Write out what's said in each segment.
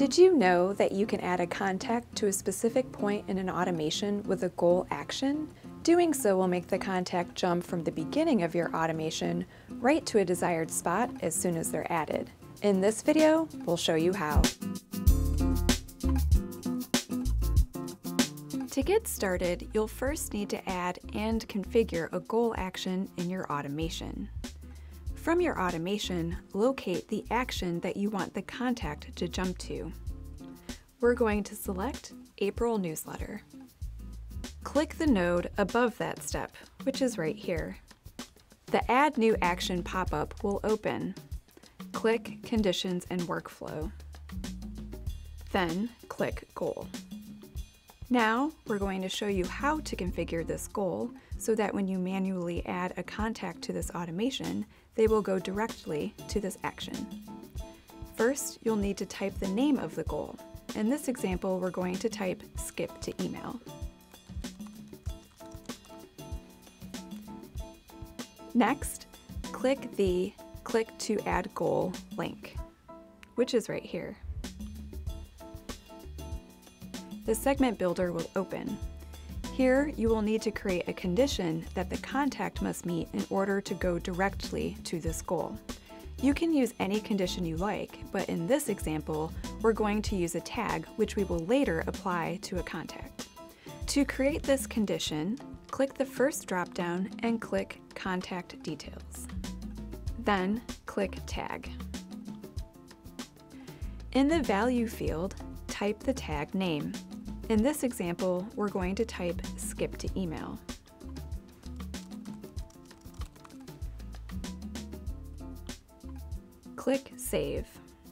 Did you know that you can add a contact to a specific point in an automation with a goal action? Doing so will make the contact jump from the beginning of your automation right to a desired spot as soon as they're added. In this video, we'll show you how. To get started, you'll first need to add and configure a goal action in your automation. From your automation, locate the action that you want the contact to jump to. We're going to select April Newsletter. Click the node above that step, which is right here. The Add New Action pop-up will open. Click Conditions and Workflow. Then click Goal. Now we're going to show you how to configure this goal so that when you manually add a contact to this automation, they will go directly to this action. First, you'll need to type the name of the goal. In this example, we're going to type skip to email. Next, click the Click to Add Goal link, which is right here. The segment builder will open. Here, you will need to create a condition that the contact must meet in order to go directly to this goal. You can use any condition you like, but in this example, we're going to use a tag which we will later apply to a contact. To create this condition, click the first drop-down and click Contact Details. Then click Tag. In the Value field, type the tag name. In this example, we're going to type skip to email. Click Save.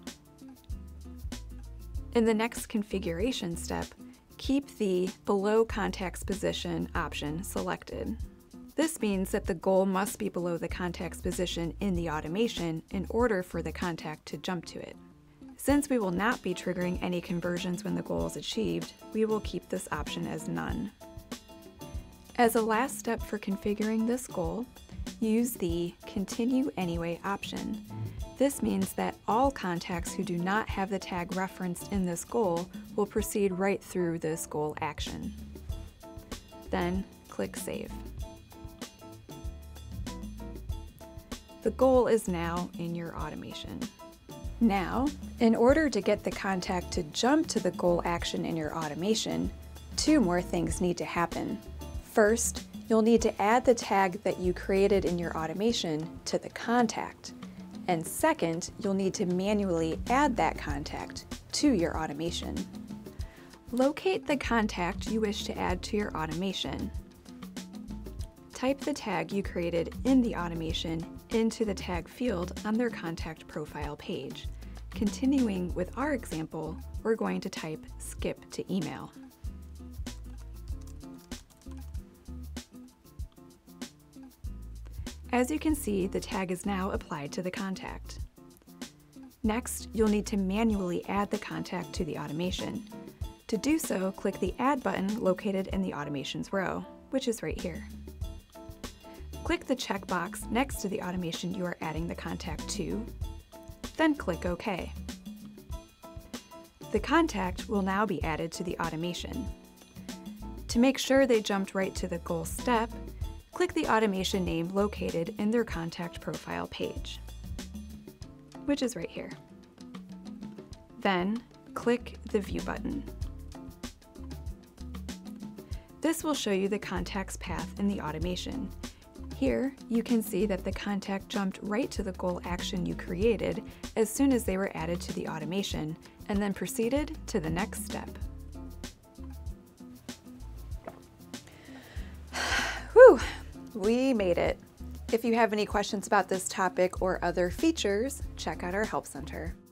In the next configuration step, keep the Below Contact's Position option selected. This means that the goal must be below the contact's position in the automation in order for the contact to jump to it. Since we will not be triggering any conversions when the goal is achieved, we will keep this option as none. As a last step for configuring this goal, use the Continue Anyway option. This means that all contacts who do not have the tag referenced in this goal will proceed right through this goal action. Then click Save. The goal is now in your automation. Now, in order to get the contact to jump to the goal action in your automation, two more things need to happen. First, you'll need to add the tag that you created in your automation to the contact. And second, you'll need to manually add that contact to your automation. Locate the contact you wish to add to your automation. Type the tag you created in the automation into the tag field on their contact profile page. Continuing with our example, we're going to type skip to email. As you can see, the tag is now applied to the contact. Next, you'll need to manually add the contact to the automation. To do so, click the Add button located in the Automations row, which is right here. Click the checkbox next to the automation you are adding the contact to, then click OK. The contact will now be added to the automation. To make sure they jumped right to the goal step, click the automation name located in their contact profile page, which is right here. Then click the View button. This will show you the contact's path in the automation. Here, you can see that the contact jumped right to the goal action you created as soon as they were added to the automation, and then proceeded to the next step. Whew, we made it. If you have any questions about this topic or other features, check out our Help Center.